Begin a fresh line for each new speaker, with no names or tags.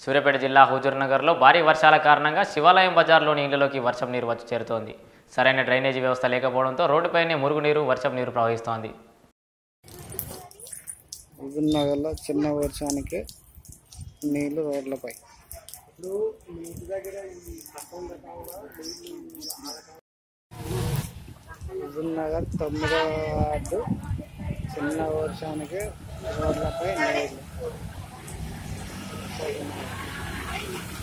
సూర్యాపేట జిల్లా హుజూర్నగర్లో భారీ వర్షాల కారణంగా శివాలయం బజార్లోని ఇళ్లలోకి వర్షం నీరు వచ్చి చేరుతోంది. సరైన డ్రైనేజీ వ్యవస్థ లేకపోవడంతో రోడ్డుపైనే మురుగునీరు, వర్షం నీరు ప్రవహిస్తోంది.
హుజూర్నగర్లో చిన్న వర్షానికి నీళ్లు రోడ్లపై. హుజూర్నగర్ 9వ వార్డు చిన్న వర్షానికి రోడ్లపై నీళ్లు.